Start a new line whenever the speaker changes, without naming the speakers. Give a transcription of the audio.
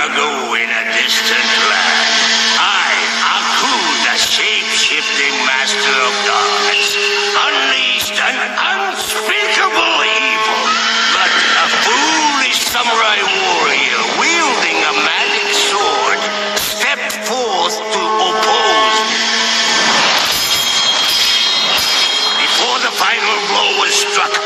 ago in a distant land, I, Aku, the shape-shifting master of darkness, unleashed an unspeakable evil. But a foolish samurai warrior wielding a magic sword stepped forth to oppose me. Before the final blow was struck,